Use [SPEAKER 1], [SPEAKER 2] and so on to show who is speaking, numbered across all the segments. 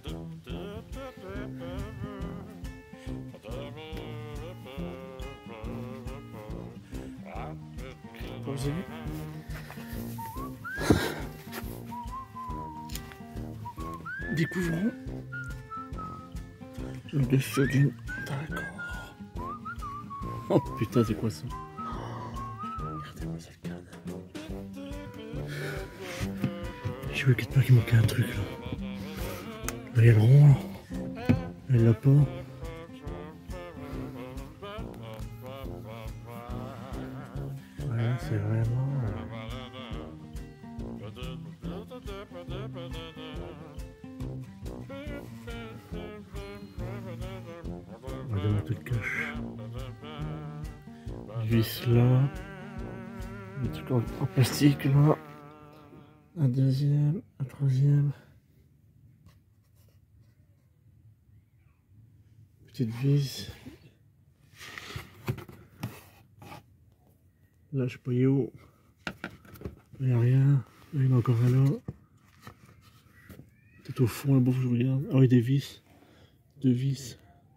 [SPEAKER 1] Vous avez vu? Découvrons le dessus d'une... D'accord. Oh putain, c'est quoi ça? Regardez-moi ça, le canard. J'ai vu quelque part qu'il manquait un truc là. Là, il y a le rond là. Elle l'a pas. Ouais, c'est vraiment... Regardez-moi tout le cache. Vis là. Des trucs en plastique là. Un deuxième, un troisième. Petite vis. Là, je sais pas où. Il n'y a rien. Là, il y en a encore un là. Peut-être au fond là-bas, je regarde. Ah oui, des vis. Deux vis.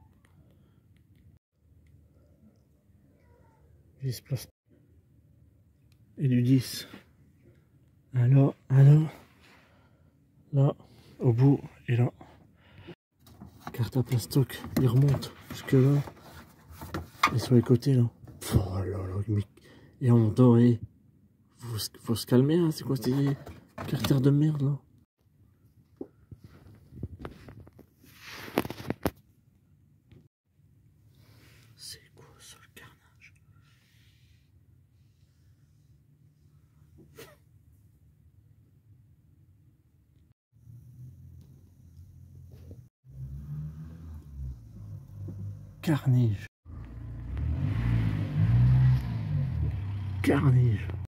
[SPEAKER 1] Vis plastique. Et du 10. Alors, là, au bout, et là. Carte à plastoc, il remonte jusque là. Et sur les côtés là. Oh là là, et en doré. Faut se calmer, hein, c'est quoi ces carters de merde là? C'est quoi ça le carnage? Carnage. Carnage.